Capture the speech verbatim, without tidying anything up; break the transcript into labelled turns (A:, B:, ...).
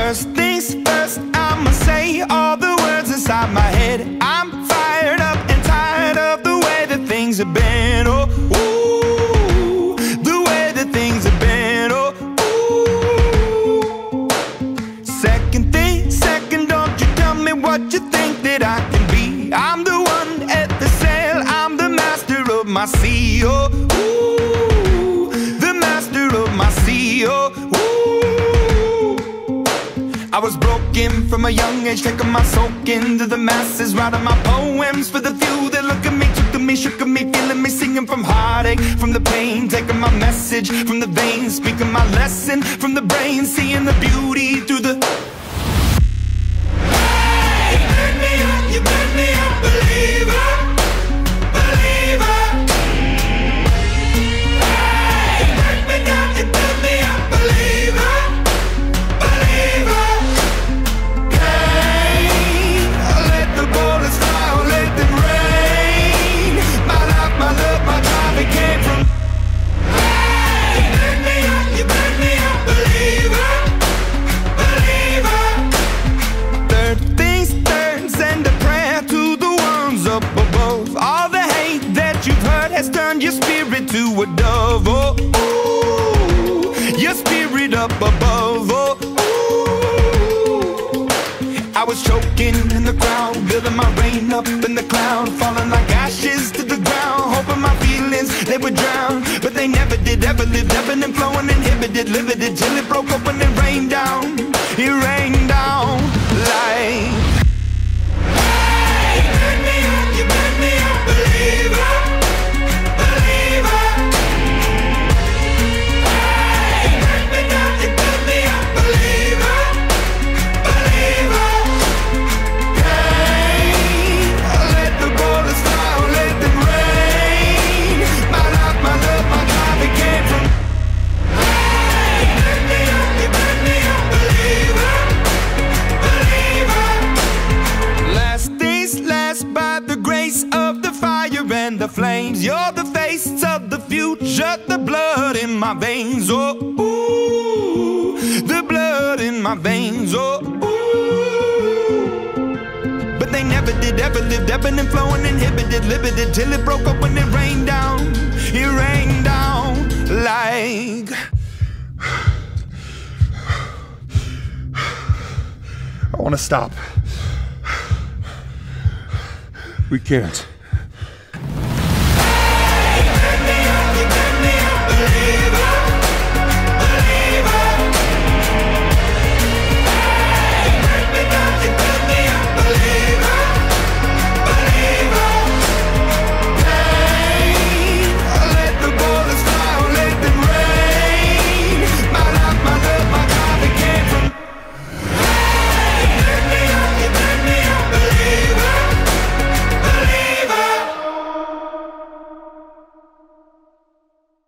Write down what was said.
A: First things first, I'ma say all the words inside my head. I'm fired up and tired of the way that things have been. Oh, ooh, the way that things have been. Oh, ooh. Second thing, second, don't you tell me what you think that I can be. I'm the one at the sail, I'm the master of my sea. Oh, ooh, the master of my sea. Oh, ooh. I was broken from a young age, taking my soak into the masses, writing my poems for the few that look at me, took to me, shook at me, feeling me, singing from heartache, from the pain, taking my message from the veins, speaking my lesson from the brain, seeing the beauty through the... Hey, you burn me up, you burn me up, believer, believer. Hey, you burn me down, you burn me up, believer, believer. Turn your spirit to a dove, oh, ooh, your spirit up above, oh, ooh. I was choking in the crowd, building my rain up in the cloud, falling like ashes to the ground, hoping my feelings, they would drown, but they never did, ever lived, ebbing and flowing, inhibited, limited, till it broke up when it rained down, it rained down like... Hey, you burn me up, you burn me up, believer. And the flames, you're the face of the future, the blood in my veins, oh, ooh, the blood in my veins, oh, ooh. But they never did, ever lived, ebbing and flowing, inhibited, limited, till it broke up when it rained down, it rained down like...
B: I want to stop. We can't.